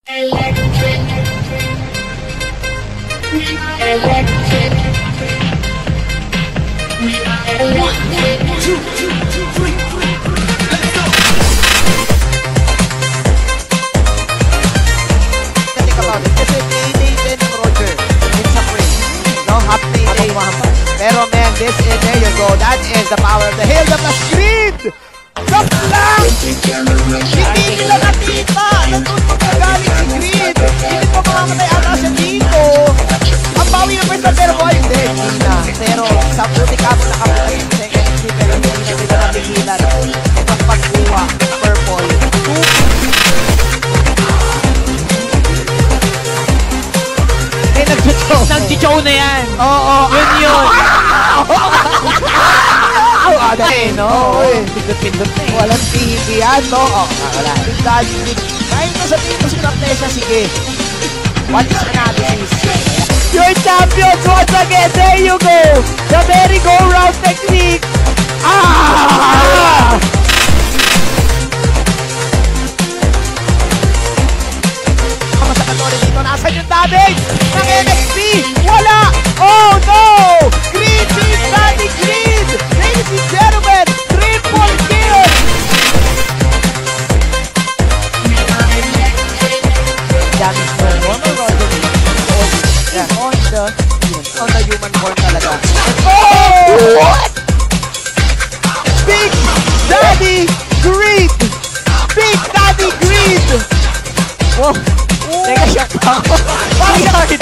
Electric. Electric. Electric. 1, 2, 3, 3. Let's go. Think about it. Kasi payday din ng Roger. It's a free. No, half payday. Pero man, this is, there you go. That is the power of the Hilda plus Creed! Stop lang! Hindi nila nakita! Nandun magagaling si Creed! Hindi pa mamamatay ata siya dito! Ang bawi ng first pero boy, hindi na. Pero sa puti ka mo nakaputi yung second XP pero hindi na nila napigilan. Itong pagkuha, purple. Eh, Nag-chow na yan. Oo. Yun. Eh, no? Pindot-pindot na eh. Walang TV yan, no? Wala. Kahit na sabihin ko si Raptesa, sige. Watch na natin si Your champions once again. There you go. The merry-go-round technique. Masakatore dito. Nasaan yung damage ng NXT? Wala! Oh, no! Creed beats Danny Creed! Ladies and gentlemen, triple kill! Damage mo. Normal Roger. Yeah. On the human form talaga. Oh! What? Big Daddy Creed! Big Daddy Creed! Wow! Teka, shock ako. Bakit?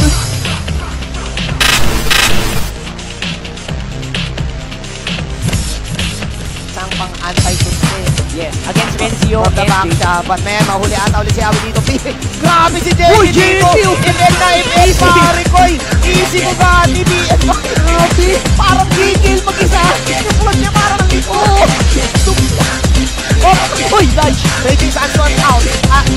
Isang pang anti-sustain. Yes. Against Menzio. Magkabang siya. But man, mahuli ata ulit si Awi dito. Grabe si JP dito. Event na event, pare ko. Easy mo ba? TBS. Grabe. Parang gigil mag-isa. Yung plot niya parang lipo. Uy, nice. Raging Sanson out.